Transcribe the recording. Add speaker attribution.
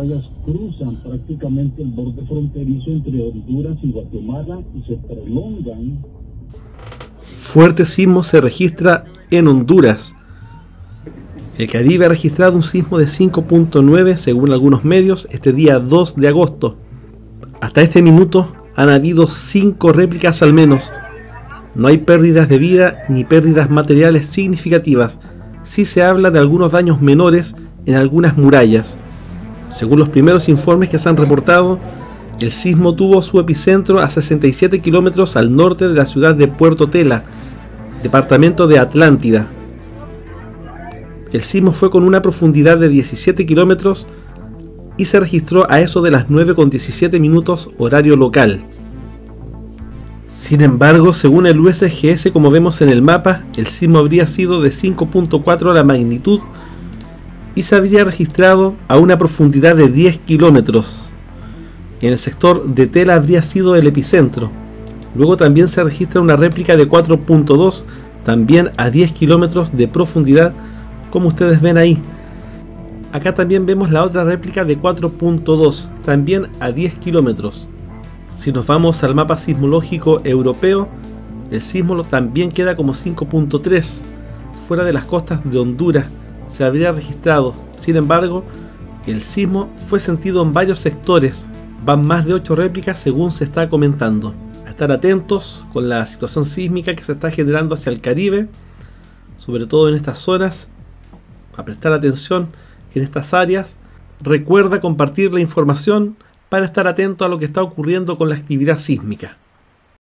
Speaker 1: fallas cruzan prácticamente el borde fronterizo entre Honduras y Guatemala y se prolongan.
Speaker 2: Fuerte sismo se registra en Honduras. El Caribe ha registrado un sismo de 5.9 según algunos medios este día 2 de agosto. Hasta este minuto han habido 5 réplicas al menos. No hay pérdidas de vida ni pérdidas materiales significativas. Sí se habla de algunos daños menores en algunas murallas. Según los primeros informes que se han reportado, el sismo tuvo su epicentro a 67 kilómetros al norte de la ciudad de Puerto Tela, departamento de Atlántida. El sismo fue con una profundidad de 17 kilómetros y se registró a eso de las 9:17 minutos horario local. Sin embargo, según el USGS, como vemos en el mapa, el sismo habría sido de 5.4 la magnitud y se habría registrado a una profundidad de 10 kilómetros. En el sector de Tela habría sido el epicentro. Luego también se registra una réplica de 4.2, también a 10 kilómetros de profundidad, como ustedes ven ahí. Acá también vemos la otra réplica de 4.2, también a 10 kilómetros. Si nos vamos al mapa sismológico europeo, el sismo también queda como 5.3, fuera de las costas de Honduras se habría registrado. Sin embargo, el sismo fue sentido en varios sectores, van más de 8 réplicas según se está comentando. A estar atentos con la situación sísmica que se está generando hacia el Caribe, sobre todo en estas zonas, a prestar atención en estas áreas. Recuerda compartir la información para estar atento a lo que está ocurriendo con la actividad sísmica.